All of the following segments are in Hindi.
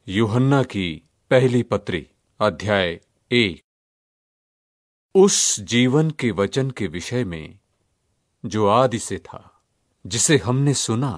यूहन्ना की पहली पत्री अध्याय 1। उस जीवन के वचन के विषय में जो आदि से था, जिसे हमने सुना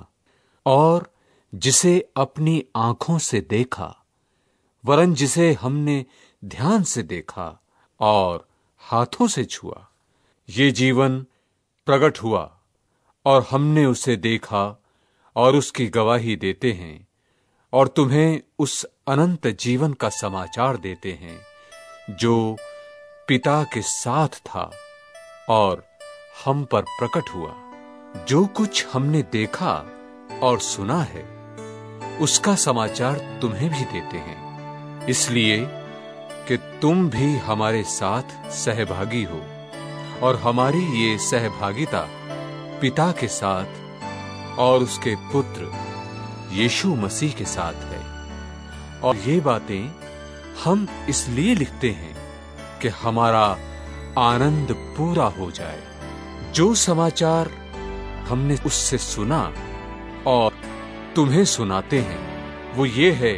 और जिसे अपनी आंखों से देखा, वरन जिसे हमने ध्यान से देखा और हाथों से छुआ। ये जीवन प्रकट हुआ और हमने उसे देखा और उसकी गवाही देते हैं और तुम्हें उस अनंत जीवन का समाचार देते हैं जो पिता के साथ था और हम पर प्रकट हुआ। जो कुछ हमने देखा और सुना है उसका समाचार तुम्हें भी देते हैं, इसलिए कि तुम भी हमारे साथ सहभागी हो और हमारी ये सहभागिता पिता के साथ और उसके पुत्र यीशु मसीह के साथ है। और ये बातें हम इसलिए लिखते हैं कि हमारा आनंद पूरा हो जाए। जो समाचार हमने उससे सुना और तुम्हें सुनाते हैं वो ये है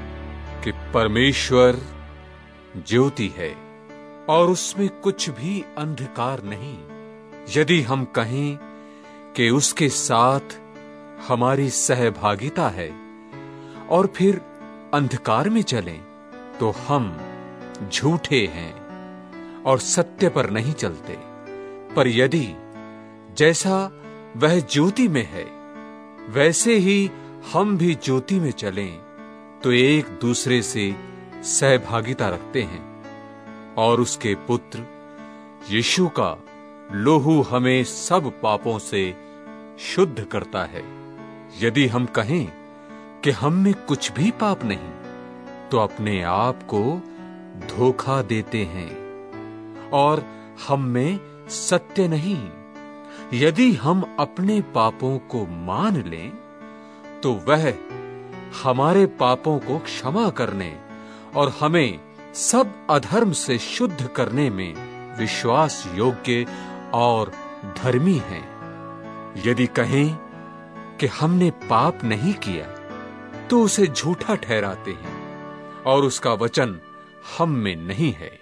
कि परमेश्वर ज्योति है और उसमें कुछ भी अंधकार नहीं। यदि हम कहें कि उसके साथ हमारी सहभागिता है और फिर अंधकार में चलें तो हम झूठे हैं और सत्य पर नहीं चलते। पर यदि जैसा वह ज्योति में है वैसे ही हम भी ज्योति में चलें तो एक दूसरे से सहभागिता रखते हैं और उसके पुत्र यीशु का लोहू हमें सब पापों से शुद्ध करता है। यदि हम कहें कि हम में कुछ भी पाप नहीं तो अपने आप को धोखा देते हैं और हम में सत्य नहीं। यदि हम अपने पापों को मान लें तो वह हमारे पापों को क्षमा करने और हमें सब अधर्म से शुद्ध करने में विश्वास योग्य और धर्मी है। यदि कहें कि हमने पाप नहीं किया तो उसे झूठा ठहराते हैं और उसका वचन हम में नहीं है।